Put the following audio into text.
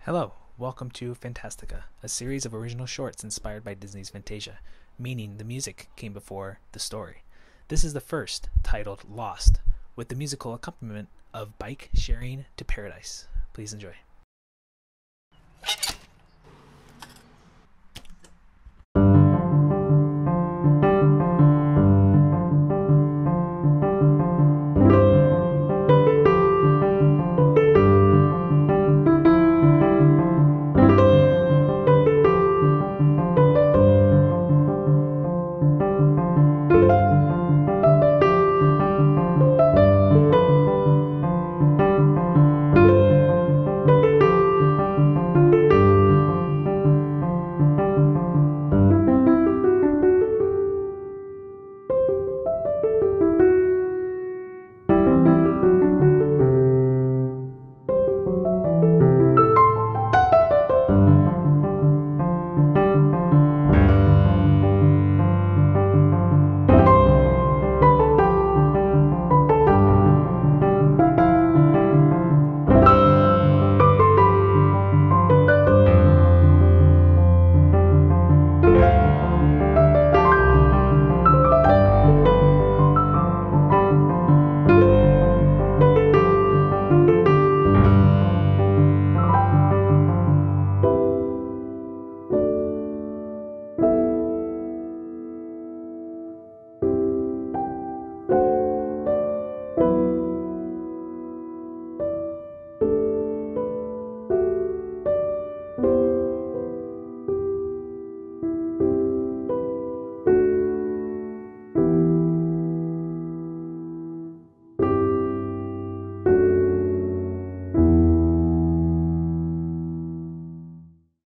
Hello, welcome to Fantastica, a series of original shorts inspired by Disney's Fantasia, meaning the music came before the story. This is the first, titled Lost, with the musical accompaniment of Bike Sharing to Paradise. Please enjoy.